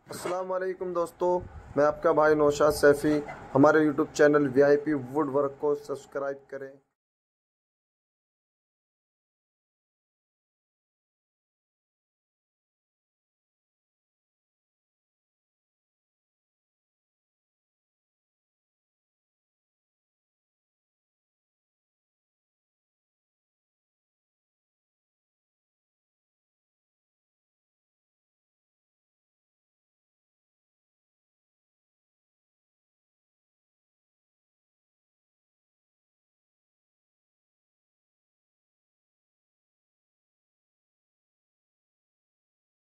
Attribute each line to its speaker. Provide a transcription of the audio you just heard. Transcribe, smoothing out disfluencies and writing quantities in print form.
Speaker 1: अस्सलाम वालेकुम दोस्तों, मैं आपका भाई नौशाद सैफ़ी। हमारे YouTube channel VIP wood work को सब्सक्राइब करें।